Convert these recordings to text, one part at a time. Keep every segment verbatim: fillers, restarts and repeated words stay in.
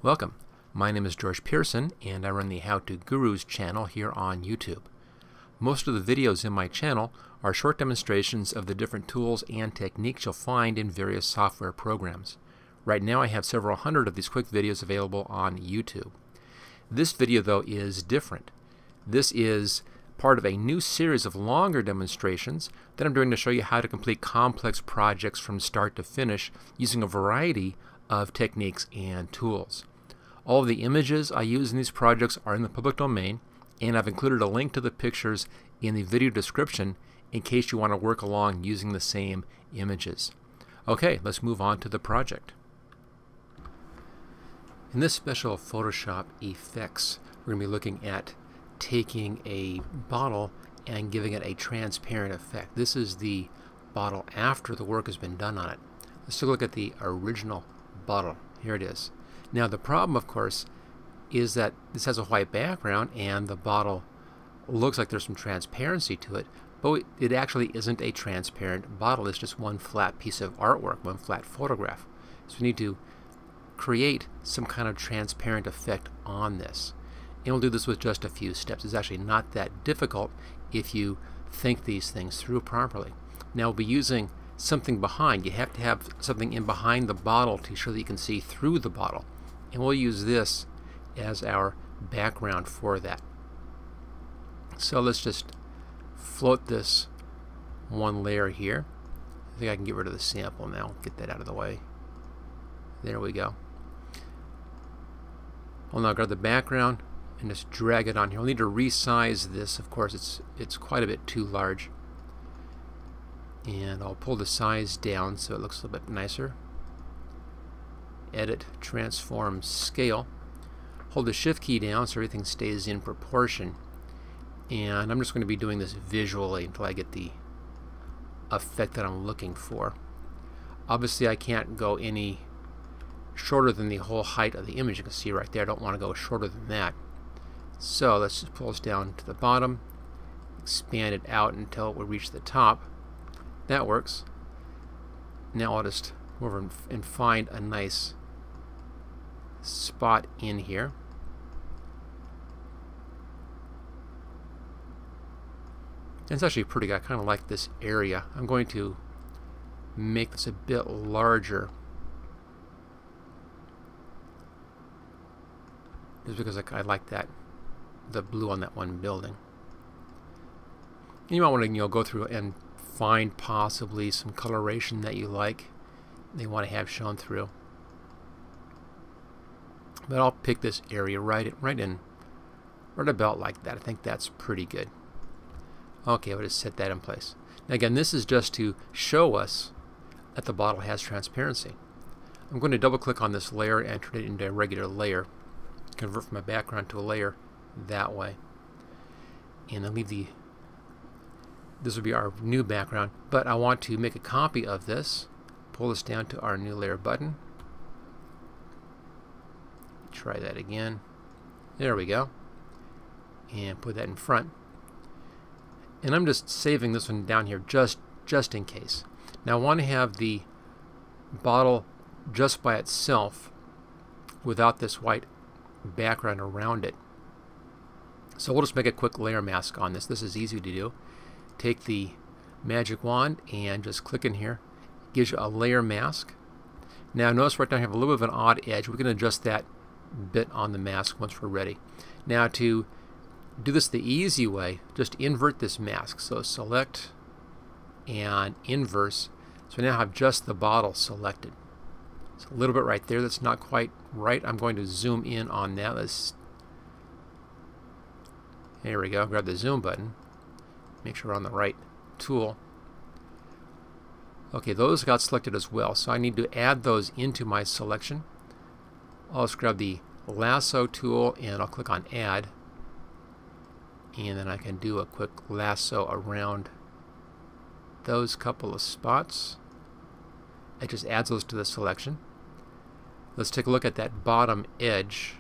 Welcome. My name is George Pearson and I run the How To Gurus channel here on YouTube. Most of the videos in my channel are short demonstrations of the different tools and techniques you'll find in various software programs. Right now I have several hundred of these quick videos available on YouTube. This video though is different. This is part of a new series of longer demonstrations that I'm doing to show you how to complete complex projects from start to finish using a variety of techniques and tools. All of the images I use in these projects are in the public domain, and I've included a link to the pictures in the video description in case you want to work along using the same images. Okay, let's move on to the project. In this special Photoshop effects, we're going to be looking at taking a bottle and giving it a transparent effect. This is the bottle after the work has been done on it. Let's take a look at the original bottle. Here it is. Now the problem, of course, is that this has a white background and the bottle looks like there's some transparency to it, but it actually isn't a transparent bottle. It's just one flat piece of artwork, one flat photograph. So we need to create some kind of transparent effect on this. And we'll do this with just a few steps. It's actually not that difficult if you think these things through properly. Now we'll be using something behind. You have to have something in behind the bottle to show that you can see through the bottle. And we'll use this as our background for that. So let's just float this one layer here. I think I can get rid of the sample now. Get that out of the way. There we go. I'll now grab the background and just drag it on here. We'll need to resize this. Of course, it's it's quite a bit too large. And I'll pull the size down so it looks a little bit nicer. Edit, transform, scale. Hold the shift key down so everything stays in proportion. And I'm just going to be doing this visually until I get the effect that I'm looking for. Obviously I can't go any shorter than the whole height of the image. You can see right there I don't want to go shorter than that. So let's just pull this down to the bottom, expand it out until we reach the top. That works. Now I'll just go over and find a nice spot in here. And it's actually pretty good. I kind of like this area. I'm going to make this a bit larger just because I, I like that, the blue on that one building. And you might want to you know, go through and find possibly some coloration that you like, they want to have shown through. But I'll pick this area right, right in, right about like that. I think that's pretty good. Okay, I'll just set that in place. Now again, this is just to show us that the bottle has transparency. I'm going to double click on this layer and turn it into a regular layer. Convert from a background to a layer that way. And then leave the, this will be our new background, but I want to make a copy of this. Pull this down to our new layer button. Try that again. There we go. And put that in front. And I'm just saving this one down here just just in case. Now I want to have the bottle just by itself without this white background around it. So we'll just make a quick layer mask on this. This is easy to do. Take the magic wand and just click in here. It gives you a layer mask. Now notice right now I have a little bit of an odd edge. We can adjust that bit on the mask once we're ready. Now to do this the easy way, just invert this mask. So select and inverse. So now I have just the bottle selected. It's a little bit right there that's not quite right. I'm going to zoom in on that. Let's, there we go. Grab the zoom button. Make sure we're on the right tool. Okay, those got selected as well. So I need to add those into my selection. I'll just grab the lasso tool and I'll click on add. And then I can do a quick lasso around those couple of spots. It just adds those to the selection. Let's take a look at that bottom edge.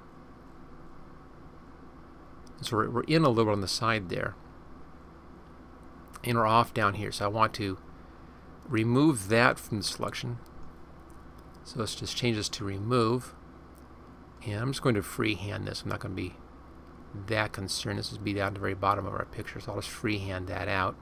So we're, we're in a little on the side there. And we're off down here. So I want to remove that from the selection. So let's just change this to remove. And I'm just going to freehand this. I'm not going to be that concerned. This would be down at the very bottom of our picture, so I'll just freehand that out.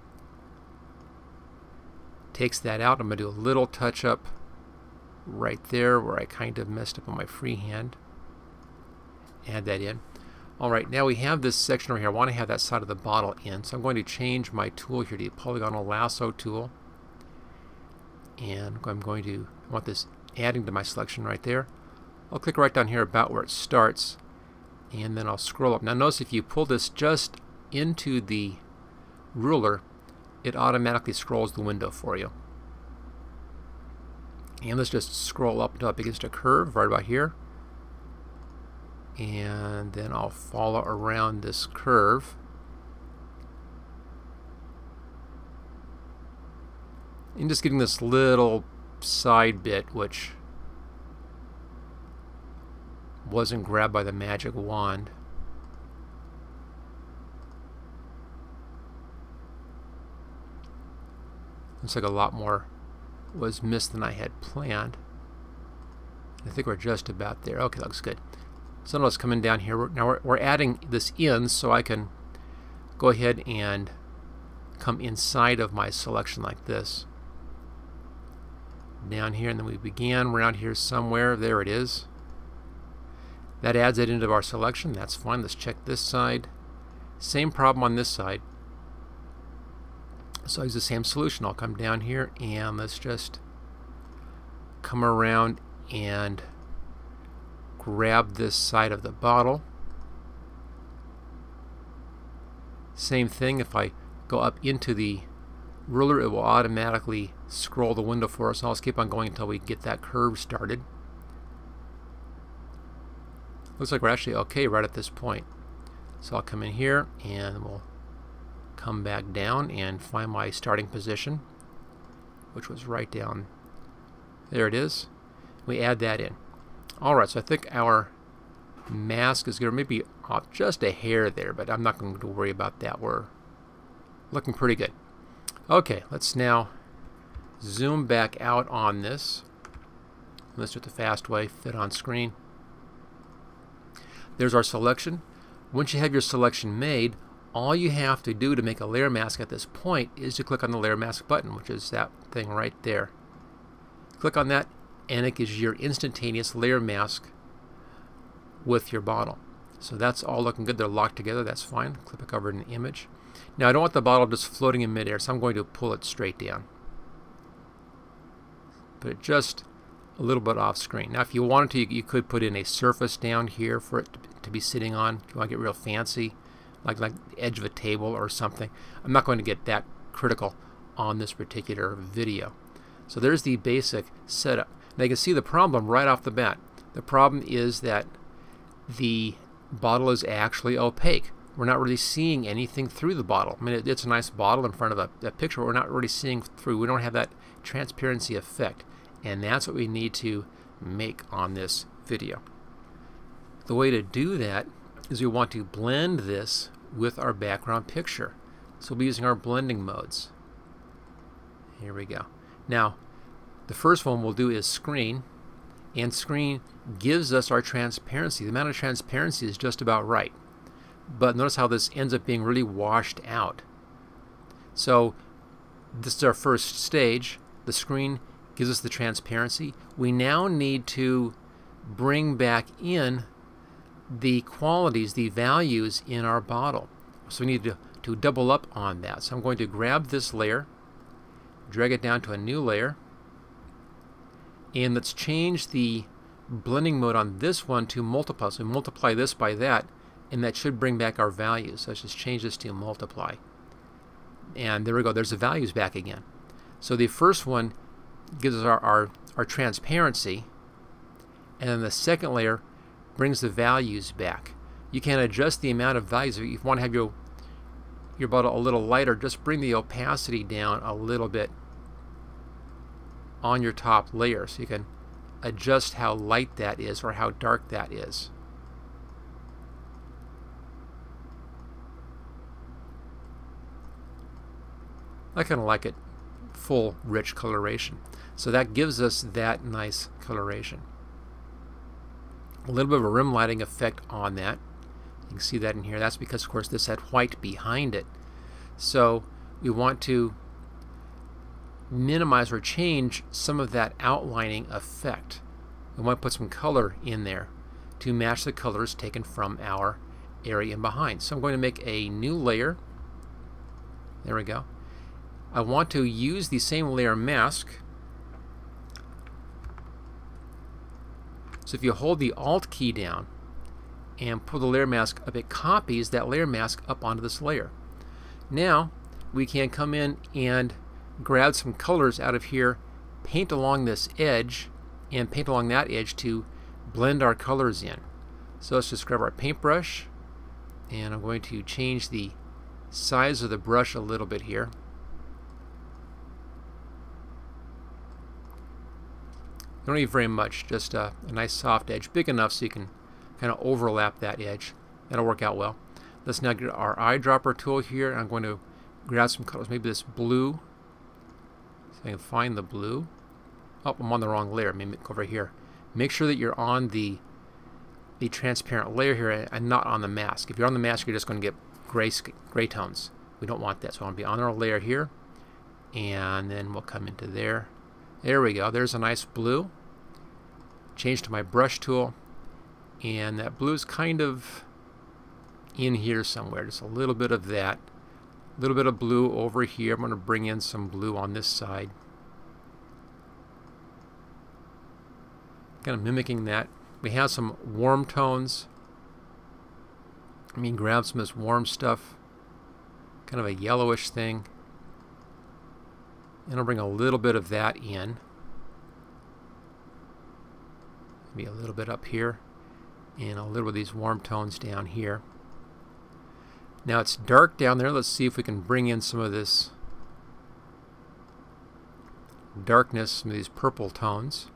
Takes that out. I'm going to do a little touch up right there where I kind of messed up on my freehand. Add that in. Alright, now we have this section over here. I want to have that side of the bottle in, so I'm going to change my tool here to the Polygonal Lasso tool. And I'm going to I want this adding to my selection right there. I'll click right down here about where it starts, and then I'll scroll up. Now notice if you pull this just into the ruler, it automatically scrolls the window for you. And let's just scroll up until it begins to curve right about here. And then I'll follow around this curve. And just getting this little side bit which wasn't grabbed by the magic wand. Looks like a lot more was missed than I had planned. I think we're just about there. Okay, that looks good. So now it's coming down here. Now we're, we're adding this in so I can go ahead and come inside of my selection like this. Down here, and then we began around here somewhere. There it is. That adds it into our selection. That's fine. Let's check this side. Same problem on this side. So I use the same solution. I'll come down here and let's just come around and grab this side of the bottle. Same thing, if I go up into the ruler, it will automatically scroll the window for us. I'll just keep on going until we get that curve started. Looks like we're actually okay right at this point. So I'll come in here and we'll come back down and find my starting position, which was right down there. It is. We add that in. Alright, so I think our mask is going to maybe off just a hair there, but I'm not going to worry about that. We're looking pretty good. Okay, let's now zoom back out on this. Let's do it the fast way, fit on screen. There's our selection. Once you have your selection made, all you have to do to make a layer mask at this point is to click on the layer mask button, which is that thing right there. Click on that and it gives you your instantaneous layer mask with your bottle. So that's all looking good. They're locked together. That's fine. Click back over in the image. Now I don't want the bottle just floating in midair, so I'm going to pull it straight down. Put it just a little bit off screen. Now if you wanted to, you, you could put in a surface down here for it to, to be sitting on. If you want to get real fancy, like, like the edge of a table or something. I'm not going to get that critical on this particular video. So there's the basic setup. Now you can see the problem right off the bat. The problem is that the bottle is actually opaque. We're not really seeing anything through the bottle. I mean, it, it's a nice bottle in front of a, a picture, but we're not really seeing through. We don't have that transparency effect, and that's what we need to make on this video. The way to do that is we want to blend this with our background picture. So we'll be using our blending modes. Here we go. Now, the first one we'll do is screen, and screen gives us our transparency. The amount of transparency is just about right. But notice how this ends up being really washed out. So this is our first stage. The screen gives us the transparency. We now need to bring back in the qualities, the values in our bottle. So we need to, to double up on that. So I'm going to grab this layer, drag it down to a new layer, and let's change the blending mode on this one to multiply. So multiply this by that, and that should bring back our values. So let's just change this to multiply. And there we go. There's the values back again. So the first one gives us our, our, our transparency, and then the second layer brings the values back. You can adjust the amount of values. If you want to have your, your bottle a little lighter, just bring the opacity down a little bit on your top layer, so you can adjust how light that is or how dark that is. I kind of like it full, rich coloration. So that gives us that nice coloration. a little bit of a rim lighting effect on that. You can see that in here. That's because, of course, this had white behind it. So we want to minimize or change some of that outlining effect. We want to put some color in there to match the colors taken from our area in behind. So I'm going to make a new layer. There we go. I want to use the same layer mask. So if you hold the Alt key down and pull the layer mask up, it copies that layer mask up onto this layer. Now we can come in and grab some colors out of here, paint along this edge, and paint along that edge to blend our colors in. So let's just grab our paintbrush, and I'm going to change the size of the brush a little bit here. Don't need very much, just a, a nice soft edge, big enough so you can kind of overlap that edge. That'll work out well. Let's now get our eyedropper tool here. I'm going to grab some colors, maybe this blue. So I can find the blue. Oh, I'm on the wrong layer. Maybe go over here. Make sure that you're on the the transparent layer here and not on the mask. If you're on the mask, you're just going to get gray gray tones. We don't want that. So I want to be on our layer here, and then we'll come into there. There we go. There's a nice blue. Change to my brush tool, and that blue is kind of in here somewhere. Just a little bit of that. A little bit of blue over here. I'm going to bring in some blue on this side. Kind of mimicking that. We have some warm tones. I mean, grab some of this warm stuff. Kind of a yellowish thing. And I'll bring a little bit of that in. Maybe a little bit up here. And a little of these warm tones down here. Now it's dark down there. Let's see if we can bring in some of this darkness, some of these purple tones.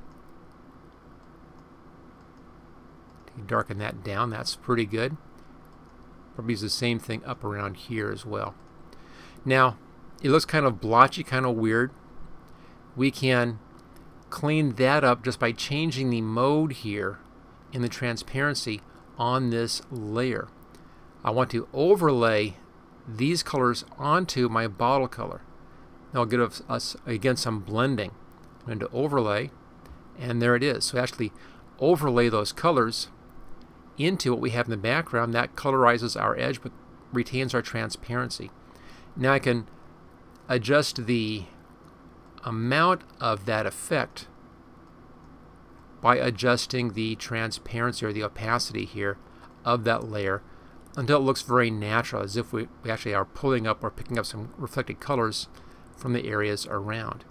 Darken that down. That's pretty good. Probably use the same thing up around here as well. Now, it looks kind of blotchy, kind of weird. We can clean that up just by changing the mode here in the transparency on this layer. I want to overlay these colors onto my bottle color. That'll give us, again, some blending. I'm going to overlay, and there it is. So actually overlay those colors into what we have in the background. That colorizes our edge but retains our transparency. Now I can adjust the amount of that effect by adjusting the transparency or the opacity here of that layer until it looks very natural, as if we, we actually are pulling up or picking up some reflected colors from the areas around.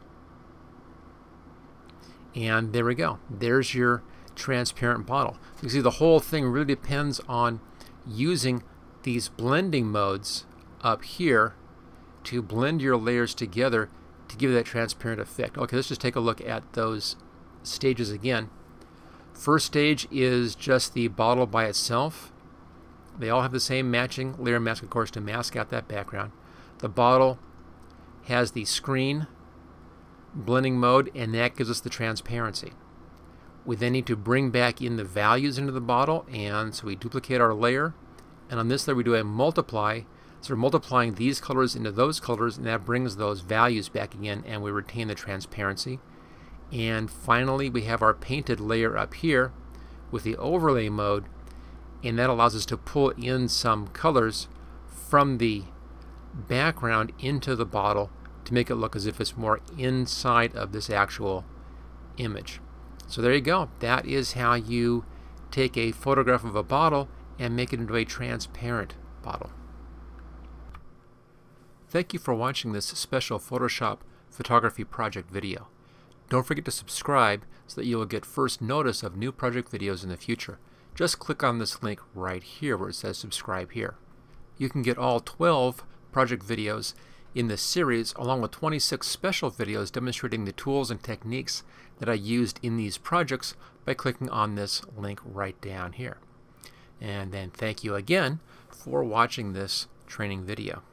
And there we go. There's your transparent bottle. You can see the whole thing really depends on using these blending modes up here to blend your layers together to give that transparent effect. Okay, let's just take a look at those stages again. First stage is just the bottle by itself. They all have the same matching layer mask, of course, to mask out that background. The bottle has the screen blending mode, and that gives us the transparency. We then need to bring back in the values into the bottle, and so we duplicate our layer, and on this layer we do a multiply, so we're multiplying these colors into those colors, and that brings those values back again, and we retain the transparency. And finally we have our painted layer up here with the overlay mode, and that allows us to pull in some colors from the background into the bottle to make it look as if it's more inside of this actual image. So there you go. That is how you take a photograph of a bottle and make it into a transparent bottle. Thank you for watching this special Photoshop photography project video. Don't forget to subscribe so that you will get first notice of new project videos in the future. Just click on this link right here where it says subscribe here. You can get all twelve project videos in this series along with twenty-six special videos demonstrating the tools and techniques that I used in these projects by clicking on this link right down here. And then thank you again for watching this training video.